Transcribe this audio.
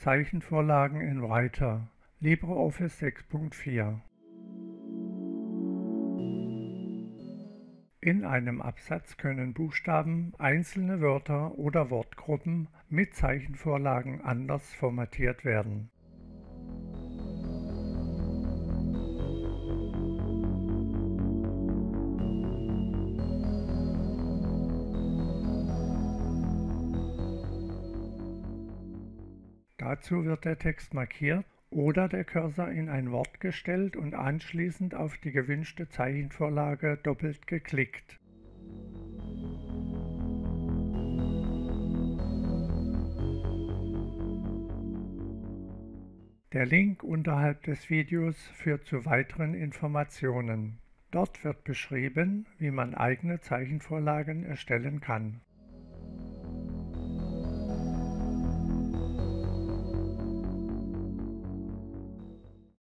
Zeichenvorlagen in Writer, LibreOffice 6.4. In einem Absatz können Buchstaben, einzelne Wörter oder Wortgruppen mit Zeichenvorlagen anders formatiert werden. Dazu wird der Text markiert oder der Cursor in ein Wort gestellt und anschließend auf die gewünschte Zeichenvorlage doppelt geklickt. Der Link unterhalb des Videos führt zu weiteren Informationen. Dort wird beschrieben, wie man eigene Zeichenvorlagen erstellen kann.